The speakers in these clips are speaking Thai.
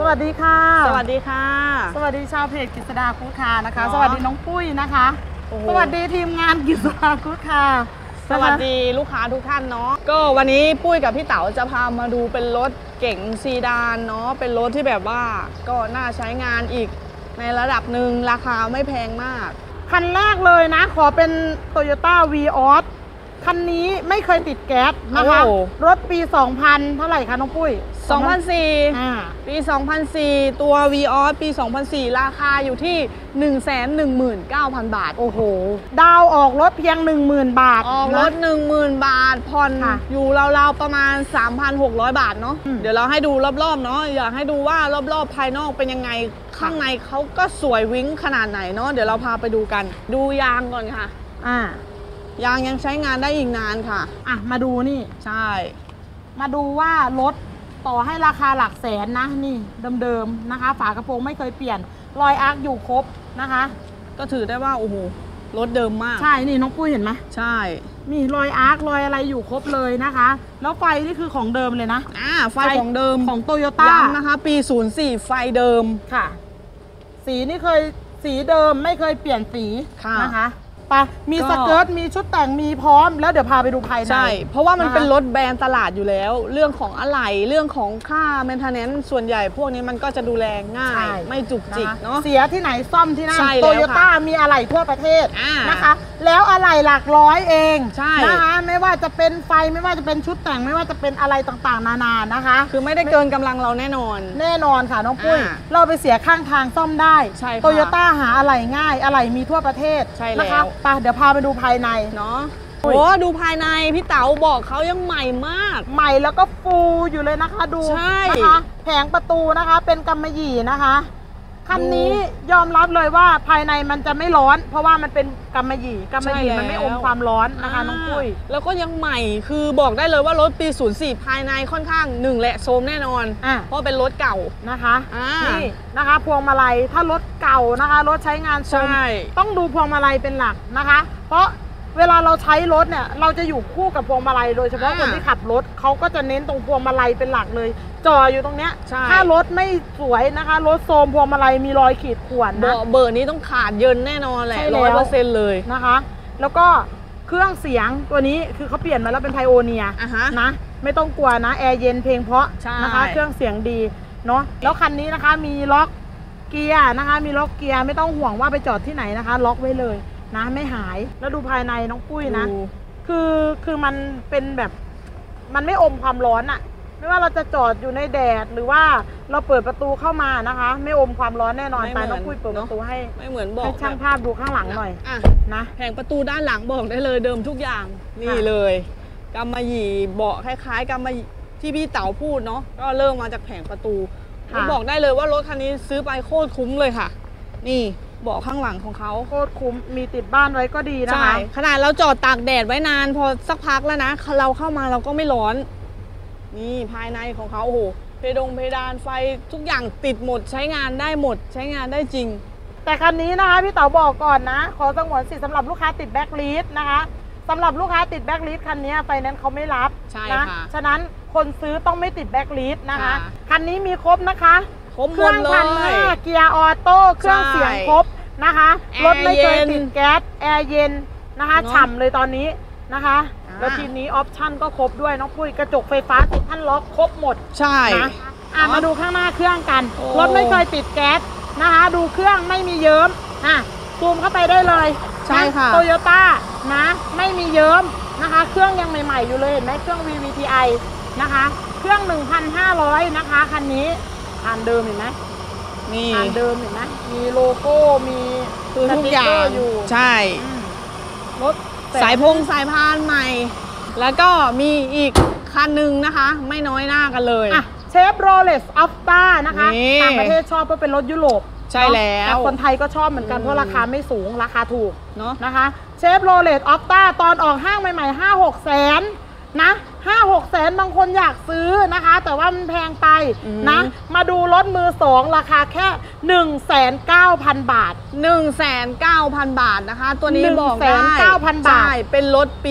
วัสดีค่ะสวัสดีค่ะสวัสดีชาวเพจกฤษดาคูคานะคะสวัสดีน้องปุ้ยนะคะสวัสดีทีมงานกฤษดาคูคาสวัสดีลูกค้าทุกท่านเนาะก็วันนี้ปุ้ยกับพี่เต๋าจะพามาดูเป็นรถเก๋งซีดานเนาะเป็นรถที่แบบว่าก็น่าใช้งานอีกในระดับหนึ่งราคาไม่แพงมากคันแรกเลยนะขอเป็น Toyota Vios คันนี้ไม่เคยติดแก๊สนะคะรถปี 2000 เท่าไหร่คะน้องปุ้ย 2004ปี 2004 ตัว Vios ปี 2004 ราคาอยู่ที่ 119,000 บาทโอ้โหดาวออกรถเพียง 10,000 บาทออกรถ 10,000 บาทผ่อนอยู่ราวๆประมาณ 3,600 บาทเนาะเดี๋ยวเราให้ดูรอบๆเนาะอยากให้ดูว่ารอบๆภายนอกเป็นยังไงข้างในเขาก็สวยวิ้งขนาดไหนเนาะเดี๋ยวเราพาไปดูกันดูยางก่อนค่ะยางยังใช้งานได้อีกนานค่ะมาดูนี่ใช่มาดูว่ารถต่อให้ราคาหลักแสนนะนี่เดิมๆนะคะฝากระโปรงไม่เคยเปลี่ยนรอยอาร์คอยู่ครบนะคะก็ถือได้ว่าโอ้โหรถเดิมมากใช่นี่น้องปุ้ยเห็นไหมใช่มีรอยอาร์ครอยอะไรอยู่ครบเลยนะคะแล้วไฟนี่คือของเดิมเลยนะไฟของเดิมของโตโยต้าย้ำนะคะปี04ไฟเดิมค่ะสีนี่เคยสีเดิมไม่เคยเปลี่ยนสีนะคะมีสเกิร์ตมีชุดแต่งมีพร้อมแล้วเดี๋ยวพาไปดูภายในใช่เพราะว่ามันเป็นรถแบรนด์ตลาดอยู่แล้วเรื่องของอะไหล่เรื่องของค่าเมนเทนแนนซ์ส่วนใหญ่พวกนี้มันก็จะดูแลง่ายไม่จุกจิกเนาะเสียที่ไหนซ่อมที่นั่นโตโยต้ามีอะไหล่ทั่วประเทศนะคะแล้วอะไหล่หลักร้อยเองนะคะไม่ว่าจะเป็นไฟไม่ว่าจะเป็นชุดแต่งไม่ว่าจะเป็นอะไรต่างๆนานานะคะคือไม่ได้เกินกำลังเราแน่นอนค่ะน้องปุ้ยเราไปเสียข้างทางซ่อมได้โตโยต้าหาอะไหล่ง่ายอะไหล่มีทั่วประเทศนะคะเดี๋ยวพาไปดูภายในเนาะโอ้ดูภายในพี่เต๋าบอกเขายังใหม่มากใหม่แล้วก็ฟูอยู่เลยนะคะดูนะคะแผงประตูนะคะเป็นกำมะหยี่นะคะคันนี้ยอมรับเลยว่าภายในมันจะไม่ร้อนเพราะว่ามันเป็นกำมะหยี่มันไม่อมความร้อนนะคะน้องปุ้ยแล้วก็ยังใหม่คือบอกได้เลยว่ารถปี04ภายในค่อนข้าง1แหละโซมแน่นอนเพราะเป็นรถเก่านะคะนี่นะคะพวงมาลัยถ้ารถเก่านะคะรถใช้งานโซมต้องดูพวงมาลัยเป็นหลักนะคะเพราะเวลาเราใช้รถเนี่ยเราจะอยู่คู่กับพวงมาลัยโดยเฉพาะคนที่ขับรถเขาก็จะเน้นตรงพวงมาลัยเป็นหลักเลยจ่ออยู่ตรงเนี้ยถ้ารถไม่สวยนะคะรถโซมพวงมาลัยมีรอยขีดข่วนนะเบอร์นี้ต้องขาดเยินแน่นอนแหละ100%เลยนะคะแล้วก็เครื่องเสียงตัวนี้คือเขาเปลี่ยนมาแล้วเป็นไพโอเนียนะไม่ต้องกลัวนะแอร์เย็นเพลงเพราะนะคะเครื่องเสียงดีเนาะแล้วคันนี้นะคะมีล็อกเกียร์นะคะมีล็อกเกียร์ไม่ต้องห่วงว่าไปจอดที่ไหนนะคะล็อกไว้เลยนะไม่หายแล้วดูภายในน้องปุ้ยนะคือมันเป็นแบบมันไม่อมความร้อนอะไม่ว่าเราจะจอดอยู่ในแดดหรือว่าเราเปิดประตูเข้ามานะคะไม่อมความร้อนแน่นอนไปน้องปุ้ยเปิดประตูให้ไม่เหมือนบอกให้ช่างภาพดูข้างหลังหน่อยนะแผงประตูด้านหลังบอกได้เลยเดิมทุกอย่างนี่เลยกำมะหยี่เบาะคล้ายๆกำมะหยี่ที่พี่เต๋าพูดเนาะก็เริ่มมาจากแผงประตูบอกได้เลยว่ารถคันนี้ซื้อไปโคตรคุ้มเลยค่ะนี่เบาะข้างหลังของเขาโคตรคุ้มมีติดบ้านไว้ก็ดีนะคะใช่ขนาดเราจอดตากแดดไว้นานพอสักพักแล้วนะเราเข้ามาเราก็ไม่ร้อนนี่ภายในของเขาโอ้โหเพดานไฟทุกอย่างติดหมดใช้งานได้หมดใช้งานได้จริงแต่คันนี้นะคะพี่เต๋าบอกก่อนนะขอสงวนสิทธิ์สำหรับลูกค้าติดแบ็คลิสต์นะคะสำหรับลูกค้าติดแบ็คลิสต์คันนี้ไฟแนนซ์เขาไม่รับนะฉะนั้นคนซื้อต้องไม่ติดแบ็คลิสต์นะคะคันนี้มีครบนะคะเครื่อง1,500เกียร์ออโต้เครื่องเสียงครบนะคะรถไม่เคยติดแก๊สแอร์เย็นนะคะฉ่ำเลยตอนนี้นะคะแล้วทีนี้ออปชั่นก็ครบด้วยน้องปุ้ยกระจกไฟฟ้าติดท่านล็อกครบหมดใช่นะมาดูข้างหน้าเครื่องกันรถไม่เคยติดแก๊สนะคะดูเครื่องไม่มีเยิ้มซูมเข้าไปได้เลยใช่ค่ะโตโยต้านะไม่มีเยิ้มนะคะเครื่องยังใหม่ๆอยู่เลยเห็นไหมเครื่อง VVTi นะคะเครื่อง 1,500 นะคะคันนี้ผ่านเดิมเห็นไหมนี่ผ่านเดิมเห็นไหมมีโลโก้มีทุกอย่างอยู่ใช่รถสายพานใหม่แล้วก็มีอีกคันหนึ่งนะคะไม่น้อยหน้ากันเลยเชฟโรเลสอัฟต้านะคะต่างประเทศชอบเพราะเป็นรถยุโรปใช่แล้วแต่คนไทยก็ชอบเหมือนกันเพราะราคาไม่สูงราคาถูกเนาะนะคะเชฟโรเลสอัฟต้าตอนออกห้างใหม่ๆ5-6 แสนนะ5-6 แสนบางคนอยากซื้อนะคะ แต่ว่ามันแพงไปนะมาดูรถมือสองราคาแค่ 1,900,000 บาท 1,900,000 บาทนะคะ ตัวนี้บอกได้ 1,900,000 บาทใช่เป็นรถปี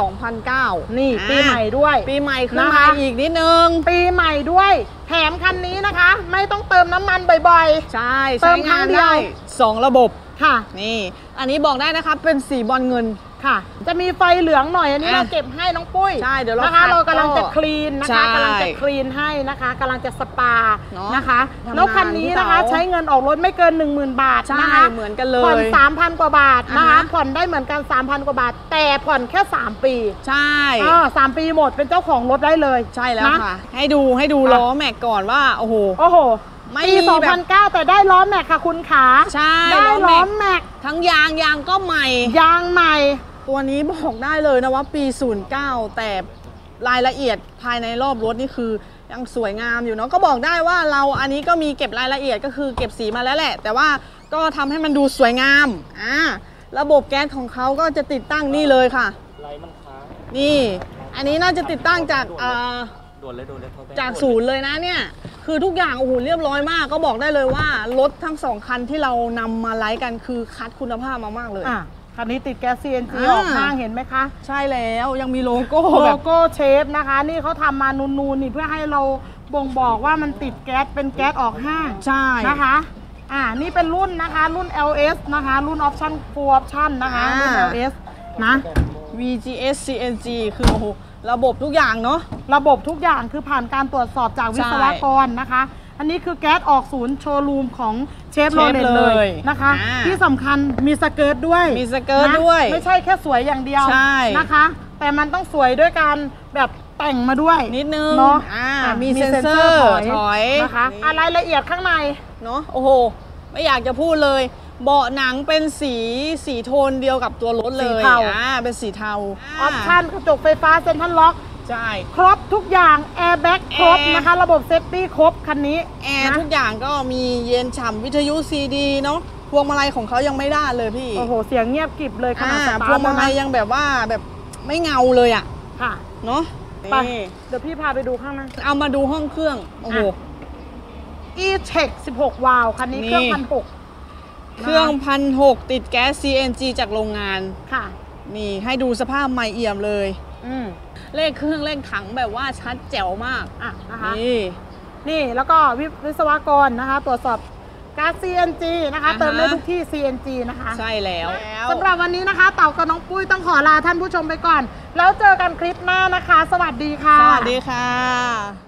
2009 นี่ปีใหม่ด้วยปีใหม่ขึ้นนะมาคะอีกนิดนึงปีใหม่ด้วยแถมคันนี้นะคะ ไม่ต้องเติมน้ำมันบ่อยใช่เติใช้มครั้งาง นเดียวได้2 ระบบๆค่ะนี่อันนี้บอกได้นะคะเป็นสีบอลเงินค่ะ จะมีไฟเหลืองหน่อยอันนี้อ่ะเราเก็บให้น้องปุ้ยใช่เดี๋ยวเรานะคะขัดเรากำลังจะก็คลีนนะใช่คะกำลังจะคลีนให้นะคะกำลังจะสปาเนอะนะคะทำงานแล้วคันนี้นะคะพี่เต๋าใช้เงินออกรถไม่เกิน 10,000 บาทใช่นะคะเหมือนกันเลยผ่อน 3,000 กว่าบาทนะคะอ่าฮะผ่อนได้เหมือนกัน 3,000 กว่าบาท แต่ผ่อนแค่ 3 ปีใช่ 3 ปีหมดเป็นเจ้าของรถได้เลยใช่แล้วนะค่ะ ให้ดูค่ะล้อแม็กก่อนว่าโอ้โหโอ้โหไม่ปีมีแบบ 2009 แต่ได้ล้อแม็กค่ะคุณขาใช่ได้ล้ล้ออแม็กแม็กทั้งยางก็ใหม่ยางใหม่ตัวนี้บอกได้เลยนะว่าปี 09 แต่รายละเอียดภายในรอบรถนี่คือยังสวยงามอยู่เนาะก็บอกได้ว่าเราอันนี้ก็มีเก็บรายละเอียดก็คือเก็บสีมาแล้วแหละ แต่ว่าก็ทำให้มันดูสวยงามระบบแก๊สของเขาก็จะติดตั้งนี่เลยค่ะไรมันค้างนี่อันนี้น่าจะติดตั้งจากด่วนเลยเขาแบงจากศูนย์เลยนะเนี่ยคือทุกอย่างโอ้โหเรียบร้อยมากก็บอกได้เลยว่ารถทั้ง2 คันที่เรานำมาไลฟ์กันคือคัดคุณภาพมามากเลยคันนี้ติดแก๊ส CNG อ่าออกข้างเห็นไหมคะใช่แล้วยังมีโลโก้โลแบบโก้เชฟนะคะ นี่เขาทำมานูนๆนี่เพื่อให้เราบ่งบอกว่ามันติดแก๊สเป็นแก๊สออกห้างใช่นะคะนี่เป็นรุ่นนะคะรุ่น LS นะคะรุ่น Option Full Option นะคะรุ่น LS นะ VGS CNG คือโอ้โหระบบทุกอย่างเนาะระบบทุกอย่างคือผ่านการตรวจสอบจากวิศวกรนะคะ อันนี้คือแก๊สออกศูนย์โชว์รูมของเชฟโรเลตเลยนะคะ ที่สำคัญมีสเกิร์ตด้วยมีสเกิร์ตด้วยไม่ใช่แค่สวยอย่างเดียวใช่นะคะ แต่มันต้องสวยด้วยการแบบแต่งมาด้วยนิดนึงเนาะมีเซ็นเซอร์ถอยนะคะรายละเอียดข้างในเนาะโอ้โหไม่อยากจะพูดเลย เบาะหนังเป็นสีโทนเดียวกับตัวรถเลยสีเทาเป็นสีเทาออปชั่นกระจกไฟฟ้าเซ็นทรัลล็อกใช่ครบทุกอย่างแอร์แบ็กครบแอร์นะคะ ระบบเซฟตี้ครบคันนี้แอร์นะทุกอย่างก็มีเย็นฉ่ำวิทยุซีดีเนาะพวงมาลัยของเขายังไม่ได้เลยพี่โอ้โห เสียงเงียบกริบเลยขนาดสตาร์ทพวงมาลัยนะยังแบบว่าแบบไม่เงาเลยอะค่ะเนาะไปนี่เดี๋ยวพี่พาไปดูข้างในเอามาดูห้องเครื่องโอ้โห E-Tech 16 วาล์วคันนี้เครื่องนี่ 1,600 เครื่อง1,600ติดแก๊ส CNG จากโรงงานค่ะนี่ให้ดูสภาพใหม่เอี่ยมเลยอืมเลขเครื่องเลขถังแบบว่าชัดแจ๋วมากนะคะนี่นี่แล้วก็วิศวกรนะคะ ตรวจสอบก๊าซ CNG นะคะอ่าฮะเติมได้ทุกที่ CNG นะคะใช่แล้วสำหรับวันนี้นะคะ เต่ากับน้องปุ้ยต้องขอลาท่านผู้ชมไปก่อน แล้วเจอกันคลิปหน้านะคะ สวัสดีค่ะสวัสดีค่ะ